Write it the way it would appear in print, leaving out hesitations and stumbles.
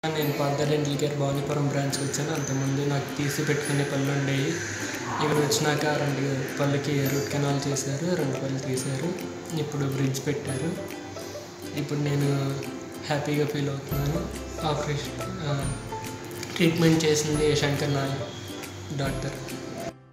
నేను Partha dental care బాలీపురం బ్రాంచ్కి వచ్చాను. అంతకుముందు నాకు తీసి పెట్టుకునే పళ్ళు ఉండేవి. ఇక్కడ వచ్చినాక 2 పళ్ళకి రూట్ కెనాల్ చేశారు, 2 పళ్ళు తీశారు. ఇప్పుడు బ్రిడ్జ్ పెట్టారు. ఇప్పుడు నేను హ్యాపీగా ఫీల్ అవుతున్నాను. ఆపరేషన్ ట్రీట్మెంట్ చేసింది శంకర్ నాయక్ డాక్టర్.